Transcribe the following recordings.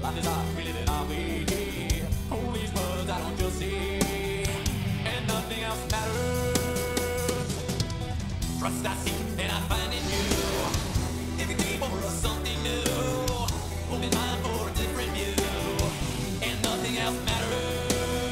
life is hard, we live in our way. All these words I don't just say, and nothing else matters. Trust I see and I find in you. Every day for something new. Open mind for a different view, and nothing else matters.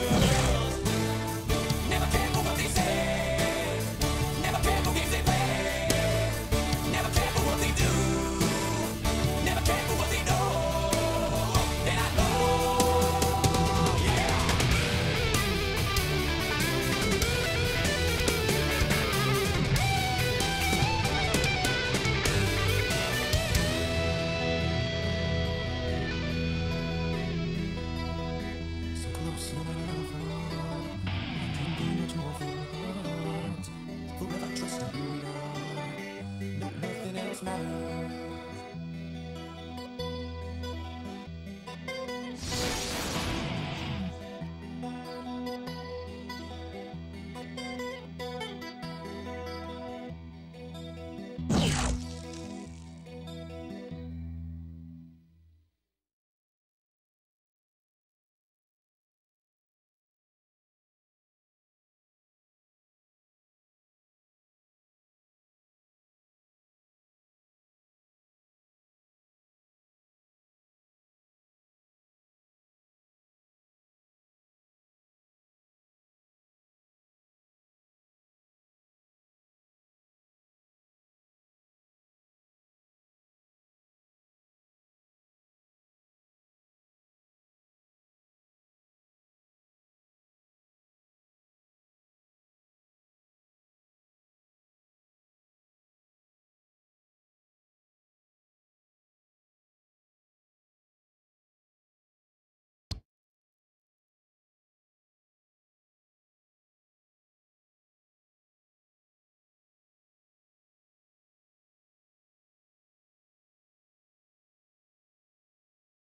Never care for what they say, never care for games they play, never care for what they do, never care for what they know. And I know, yeah. So close and forever trusting you, Lord. Nothing else matters.